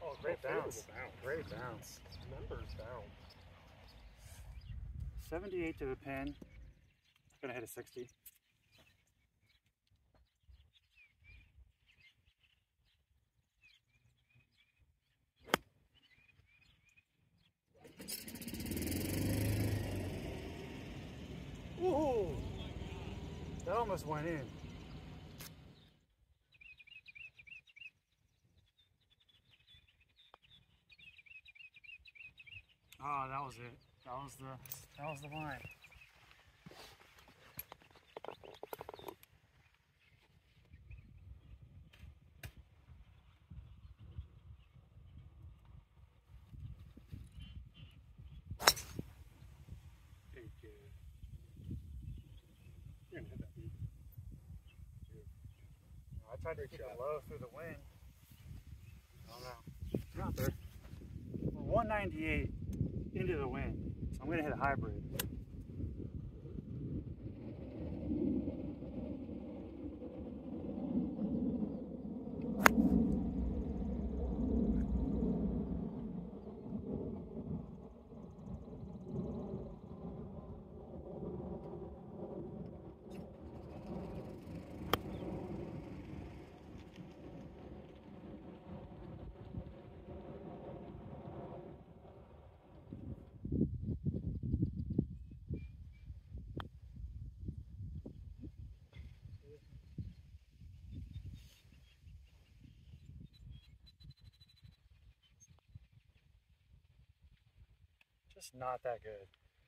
Oh, great bounce. Great bounce. Numbers down. 78 to the pin. Gonna hit a 60. Woohoo! That almost went in. Oh, that was it. That was the line. You're gonna hit that beat. I tried to keep it low through the wind. I don't know. Not there. We're 198 into the wind, so I'm gonna hit a hybrid. Just not that good.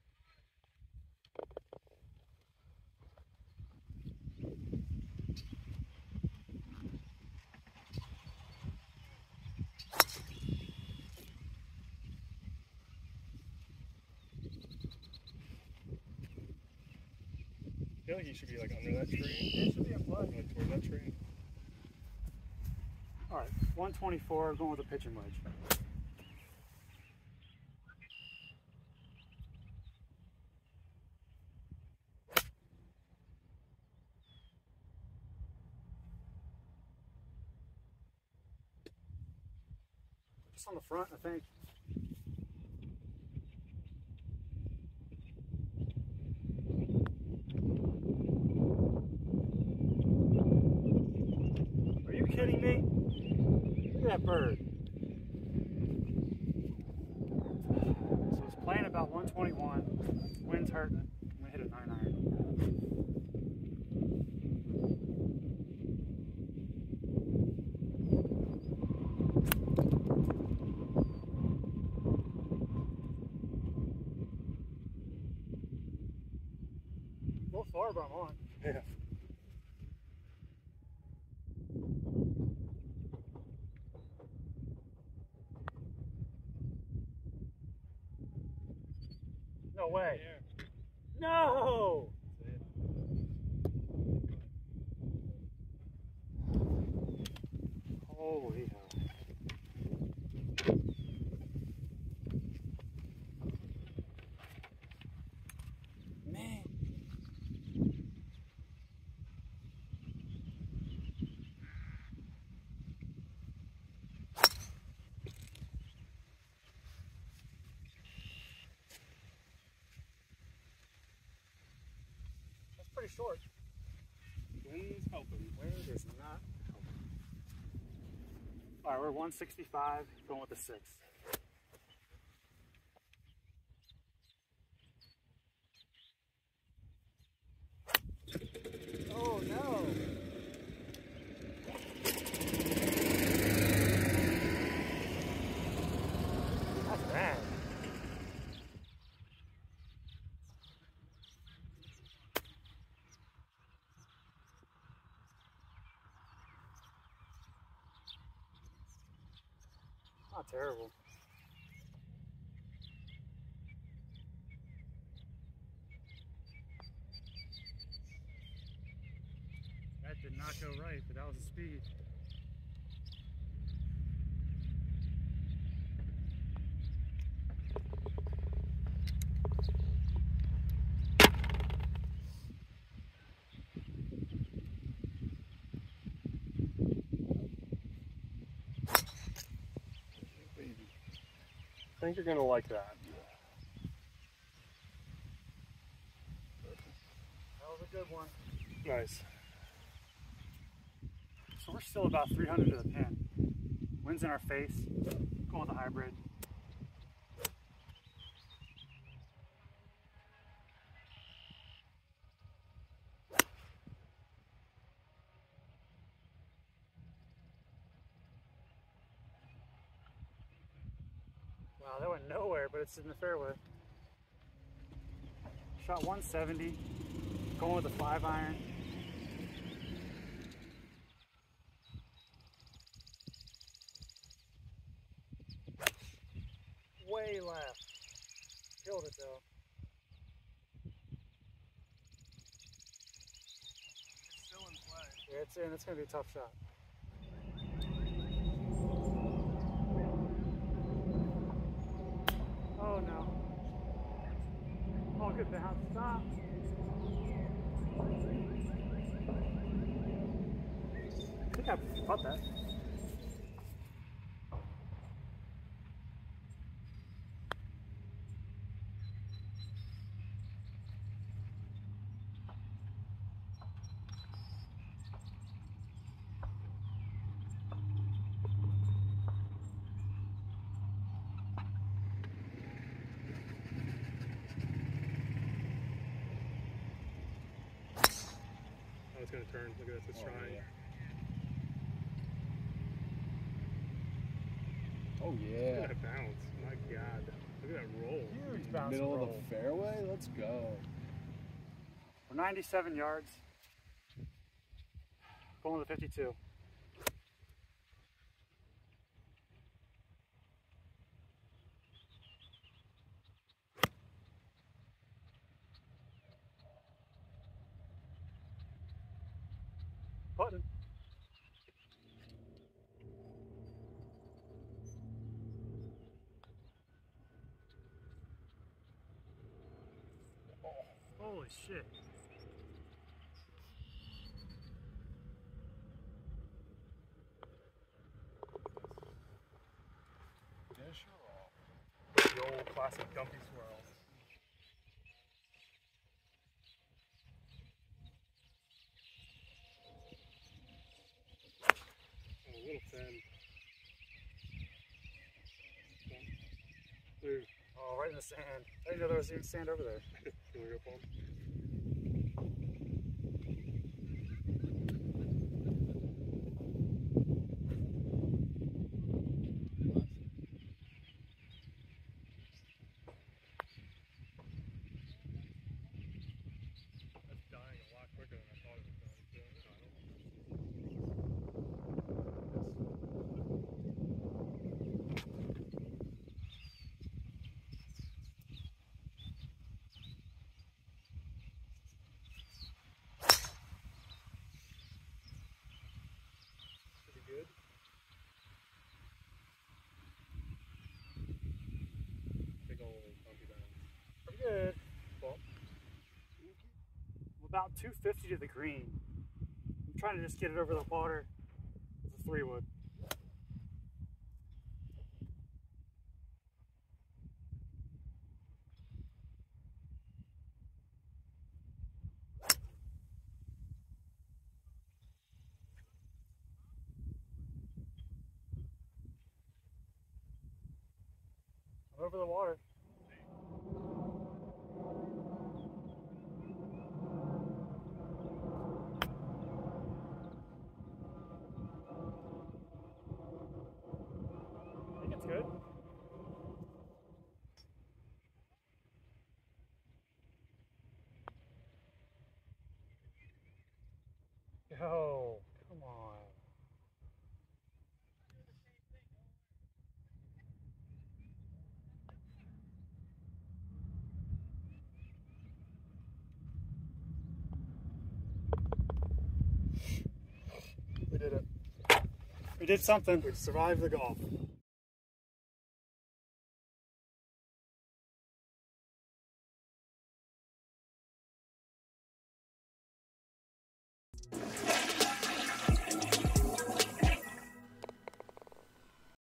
I feel like you should be like under that tree. It should be a plug. Like toward that tree. Alright, 124, going with a pitching wedge. Just on the front, I think. Are you kidding me? Look at that bird. So it's playing about 121. Wind's hurting. I'm gonna hit a 9-iron. A little far, but I'm on. Yeah. No way. No! Holy hell. Man. That's pretty short. Wind's helping. Wind is not helping. Alright, we're 165, going with the 6. Oh no! That's bad. Not terrible. That did not go right, but that was the speed. I think you're gonna like that. That was a good one. Nice. So we're still about 300 to the pin. Wind's in our face. Going with the hybrid. Wow, that went nowhere, but it's in the fairway. Shot 170. Going with a 5-iron. Way left. Killed it though. It's still in play. Yeah, it's in. It's going to be a tough shot. Oh no. Oh, good bounce. Stop. I think I caught that. Oh, it's gonna turn. Look at this. It's trying. Oh Look yeah. at that bounce. My God. Look at that roll. Huge bounce. Middle roll. of the fairway. Let's go. We're 97 yards. Going to the 52. Button. Holy shit. Dish or all? The old classic dumpy swirls. Oh, a little thin. Ooh, Oh, right in the sand. I didn't know there was even sand over there. can we go for him? That's dying a lot quicker than I thought it was going to. Pretty good. Big old bumpy bounce. Pretty good. Well, We're about 250 to the green. I'm trying to just get it over the water with a 3-wood. Over the water. I think it's good. Yo, come on. We did it. We did something. We survived the golf.